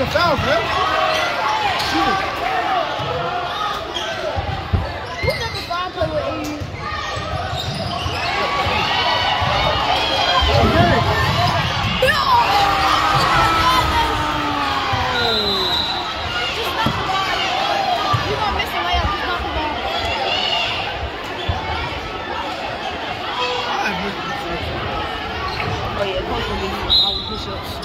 a foul, man. Shoot. Who number 5 play with AU? Oh yeah, coach will give you all the push-ups.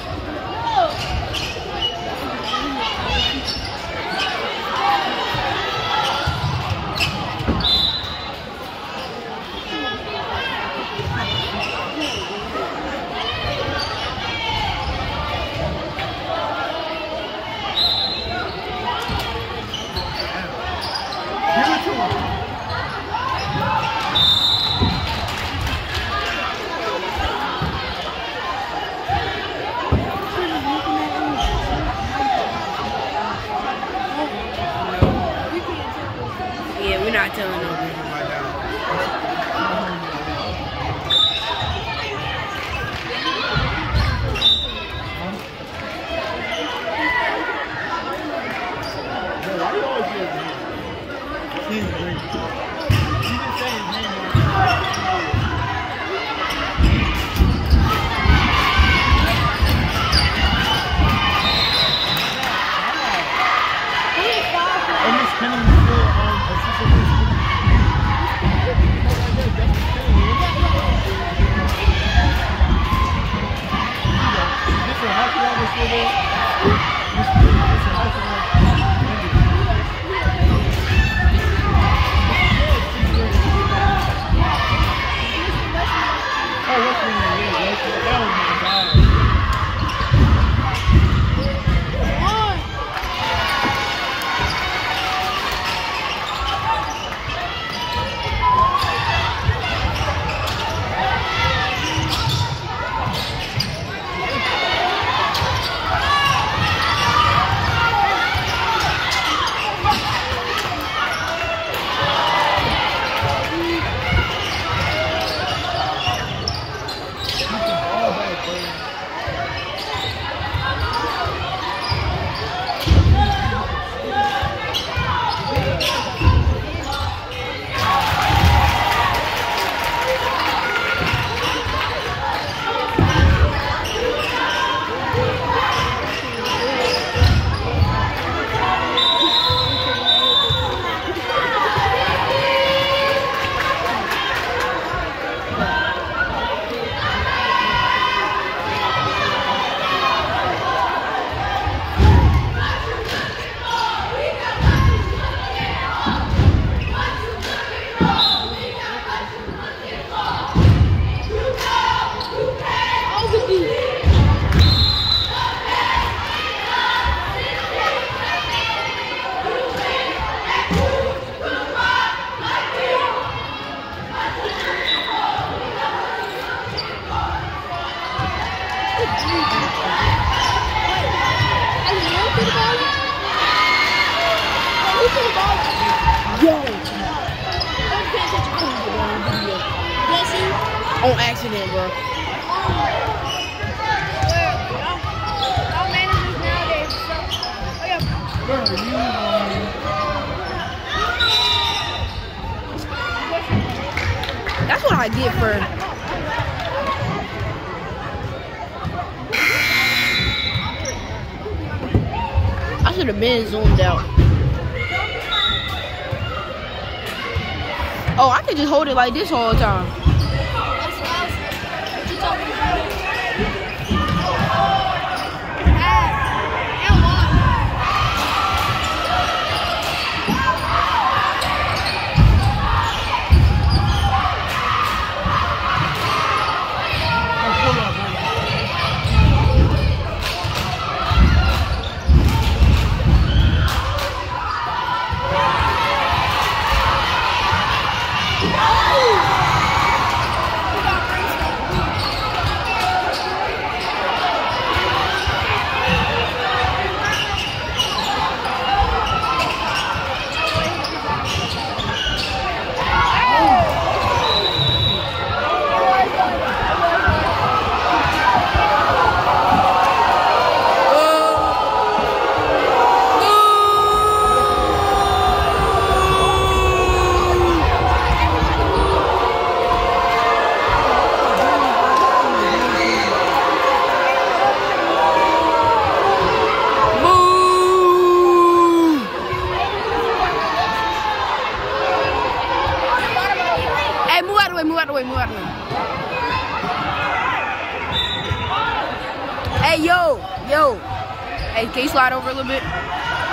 Give it to him. Yeah, we're not telling them. Why you always get his name? He didn't say his name. And Miss Penny was still assistant principal. Different hockey was still there. Different hockey Oh, what's the name? Yeah, that was my guy. On accident, bro. Our managers nowadays. Oh, yeah. That's what I get for. I should have been zoomed out. Oh, I could just hold it like this all the time. Hey, can you slide over a little bit? Come on.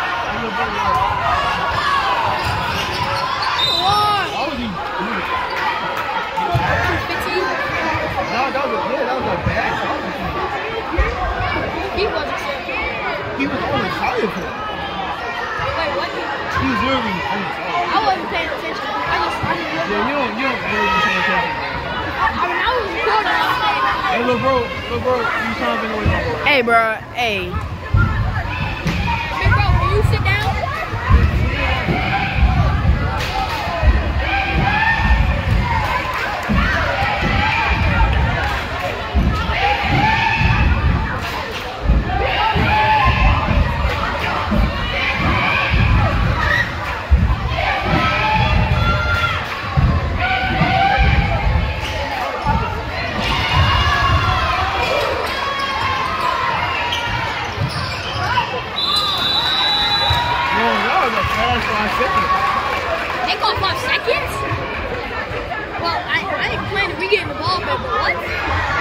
How was he? 15? No, that was a bad shot. He wasn't sure. He was on the side of him. Wait, what? He was literally on the side. I wasn't paying attention. I just Yeah, you don't really pay attention. I mean, I was recording. I was saying. Hey, little bro, you trying to away my bro. Hey, bro. Hey. Big bro, can you sit down? They call 5 seconds? Well, I ain't planning we getting the ball back, but what?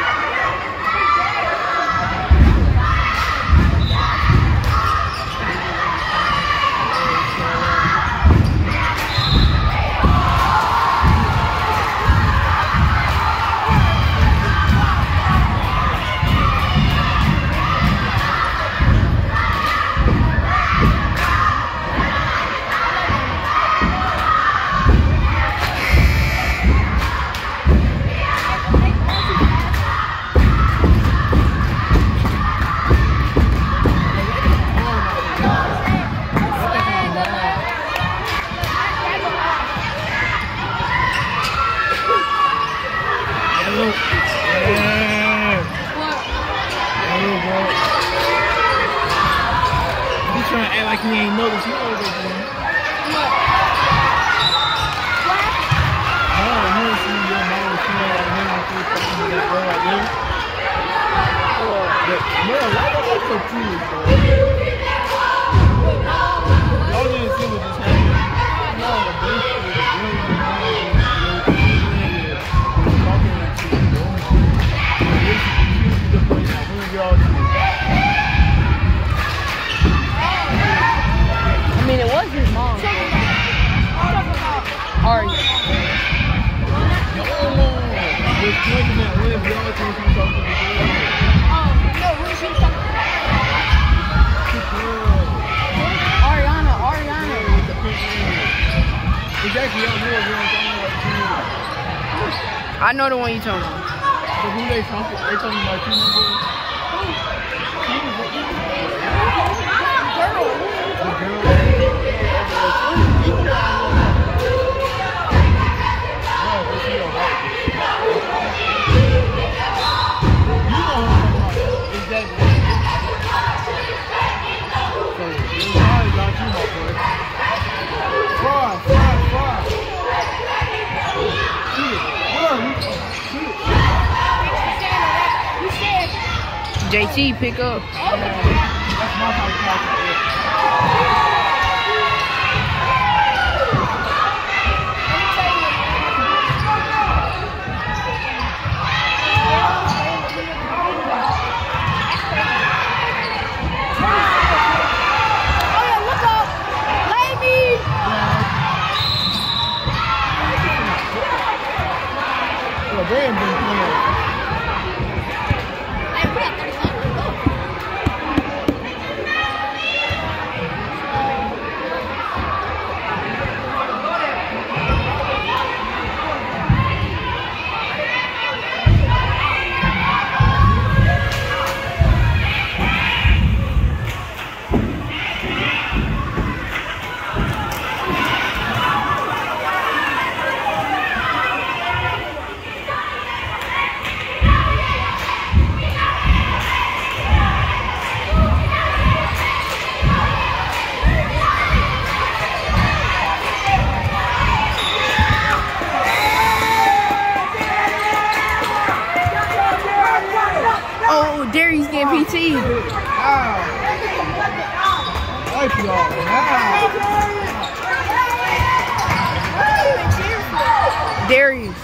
Trying to act like he ain't noticed. You know what they're doing. What? Oh, you don't see your mom showing like him on Facebook and that girl like you. Man, why the fuck so cute, bro? Y'all didn't see what just happened. No, the bitch was really talking to you, bro. The place like, who y'all see? I mean, it was his mom. Are you? No. We're pointing at Liv. Y'all think she's talking to the girl. No, who is she talking about? Ariana. With the pink hair. Exactly, y'all know what we're talking about. I know the one you talking about. So who they talking? They talking about you, bro? The girl. JT, pick up. That's my house. Brand been playing. Hey, we got 31. Let's go. Oh, Darius getting PT. Wow. Like y'all. Wow. Darius.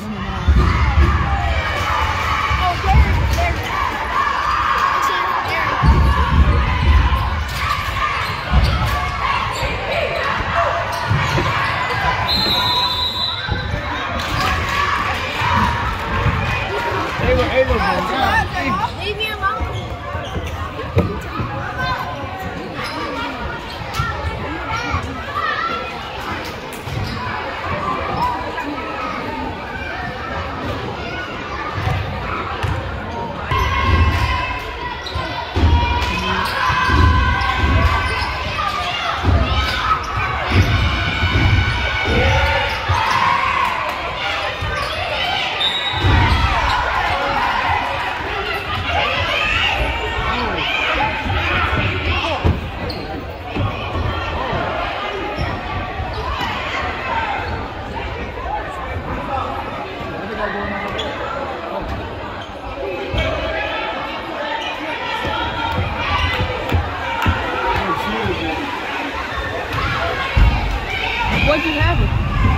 What just happened?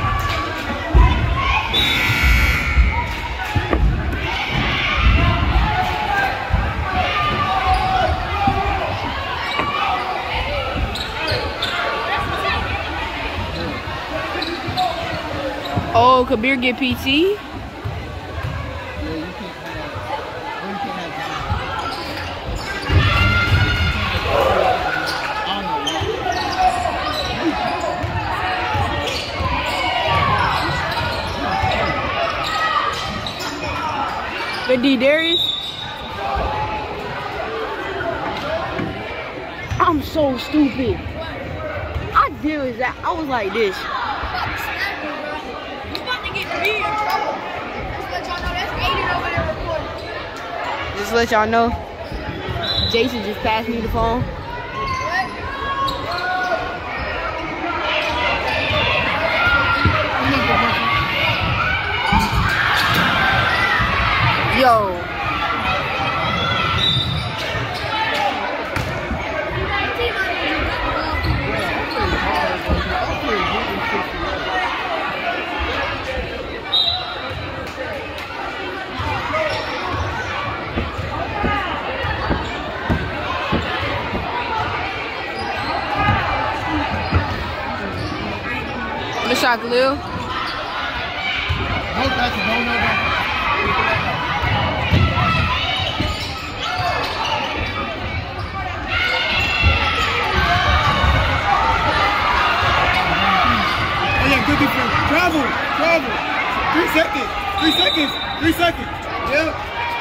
Oh, Kabir get PT? But D Darius, I'm so stupid. I did that. I was like this. Just let y'all know, Jason just passed me the phone. Yo. Good shot, Khalil. Good defense. Travel. 3 seconds. 3 seconds. 3 seconds. Yep.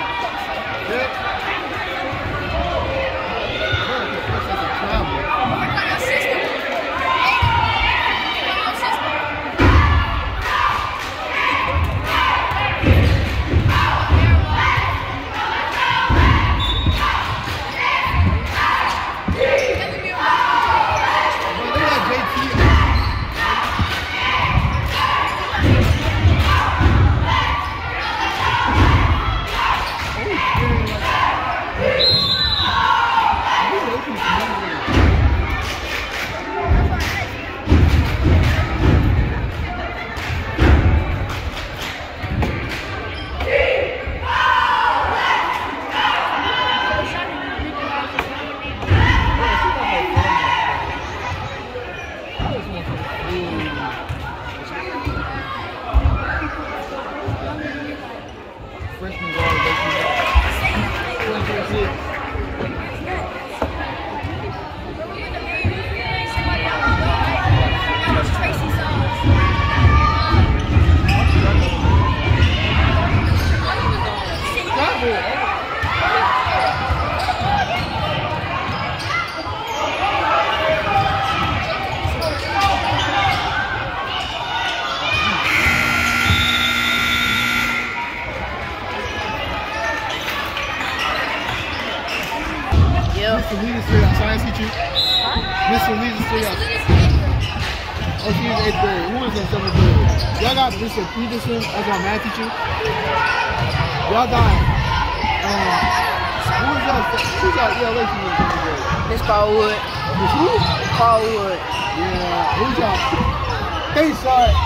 Mr. Lee's straight out science teacher. Mr. Lee's straight out. Oh, she was 8th grade. Who was in 7th grade? Y'all got Mr. Peterson as our math teacher. Y'all got who's our ELA teacher in 7th grade? Miss Carlwood. Miss who? Carlwood. Yeah. Who's y'all? Hey, sorry.